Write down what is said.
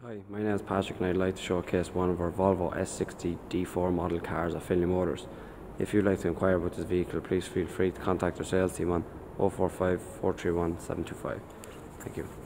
Hi, my name is Patrick and I'd like to showcase one of our Volvo S60 D4 model cars at Finlay Motors. If you'd like to inquire about this vehicle, please feel free to contact our sales team on 045 431 725. Thank you.